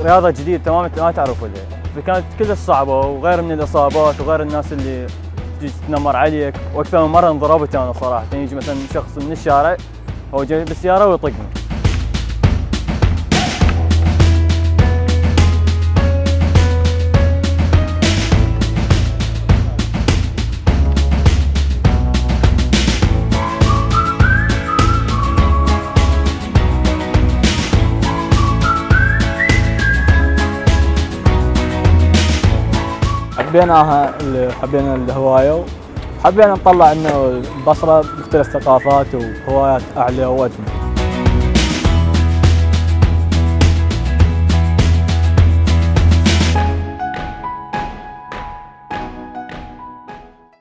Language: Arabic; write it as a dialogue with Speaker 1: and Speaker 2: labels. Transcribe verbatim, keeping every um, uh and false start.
Speaker 1: رياضة جديدة تماما ما تعرف وجهها، فكانت كلش صعبة وغير من الإصابات وغير الناس اللي تجي تتنمر عليك، وأكثر من مرة انضربت أنا صراحة، يجي مثلا شخص من الشارع هو جاي بالسيارة ويطقني.
Speaker 2: حبيناها حبينا الهواية وحبينا نطلع انه البصرة بمختلف ثقافات وهوايات اعلى واجمل.